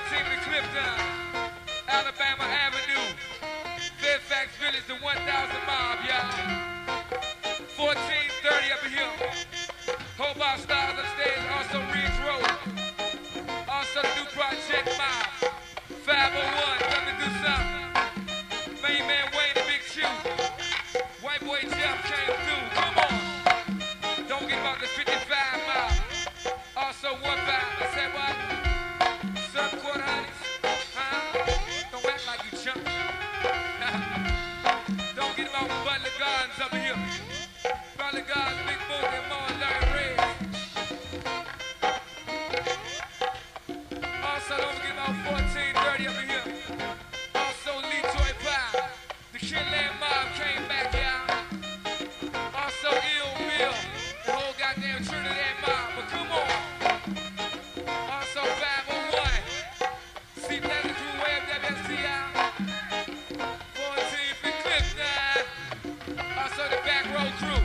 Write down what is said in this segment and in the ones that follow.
14th and Clifton, Alabama Avenue, Fairfax Village, the 1,000 mob, y'all. 1430 up in here. Hobart Stars upstairs, also Ridge Road. Also the new Project Mob. 501, come to do something. Main man Wayne, the Big Shoe. White boy Jeff came through. Come on. Don't get about the 55 mile. Also 1-5. I said what? Some quarter honeys. Don't act like you chump. Don't get about Butler Gardens up here. Butler Gardens, Big Boot, and more Larry Reds. Also don't forget about 1430 up in here. Also Lee Toy Pie. The Kinland Mob came back, y'all. Also Ill Bill. The whole goddamn Trinidad Mob. But come on. Also 501. See Pleasant Crew Web W.U.S.T. 14th and Clifton. Also the Back Row Crew.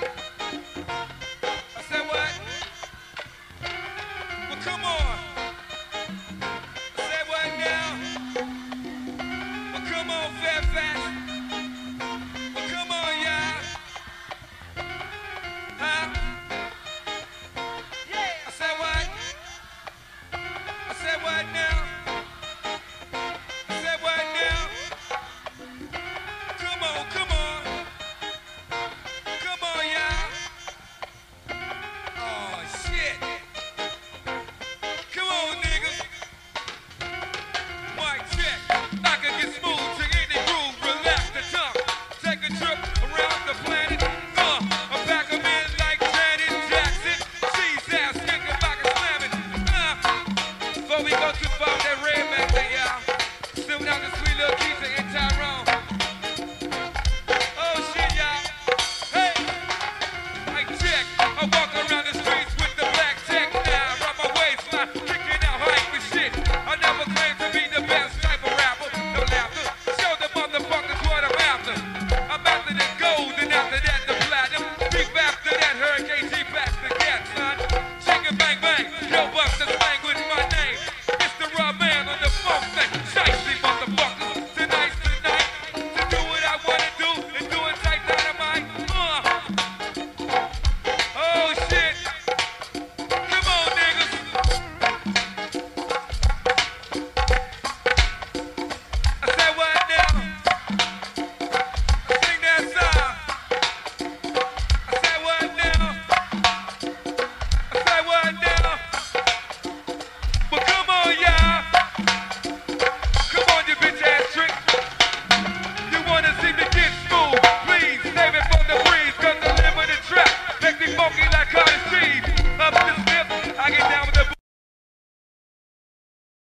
I said what? Well, come on. I said what now? Well, come on, Fairfax. Well, come on, y'all. Huh? I said what? I said what now? I said what now? Come on, come on. Come on, y'all. Oh, shit. Come on, niggas. Mic check. I can get smooth to any groove. Relax the tongue. Take a trip around the planet. I'm back in like Janet Jackson. She's ass kicking back and slamming. Before we go too far with that red back there, y'all. Still down the sweet little Keisha and Tyrone. Oh shit, y'all. Hey, mic check. I walk around the streets with the black tech now. Around my waistline, kicking out hype and shit. I never claimed to be the best type of rapper. No laughter. Show the motherfuckers what I'm after. I'm after the gold and after that the platinum. Deep after that Hurricane G packs the cat, son. Shaking bang bang. Yo, bust the slang with my name. Mr. Raw Man on the funk thing. Shicey motherfuckers. Tonight's the night to do what I wanna do and do it like dynamite. Oh shit. Come on, niggas. I said what now? Sing that song. I said what now? I said what now? Well, come on, y'all. Come on, you bitch ass trick. You wanna see me get smooth? Please save it for the breeze, cause the limb of the track make me funky